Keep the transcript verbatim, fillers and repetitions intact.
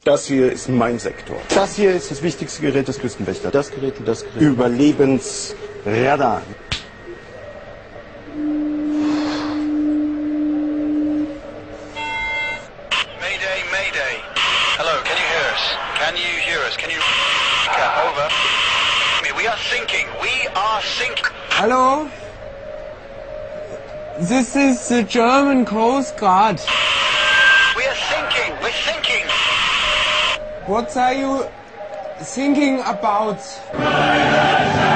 Das hier ist mein Sektor. Das hier ist das wichtigste Gerät des Küstenwächters. Das Gerät und das Gerät. Überlebensradar. Mayday, Mayday. Hello, can you hear us? Can you hear us? Can you... Over. We are sinking. We are sinking. Hello? This is the German Coast Guard. We are sinking. We're sinking. What are you thinking about?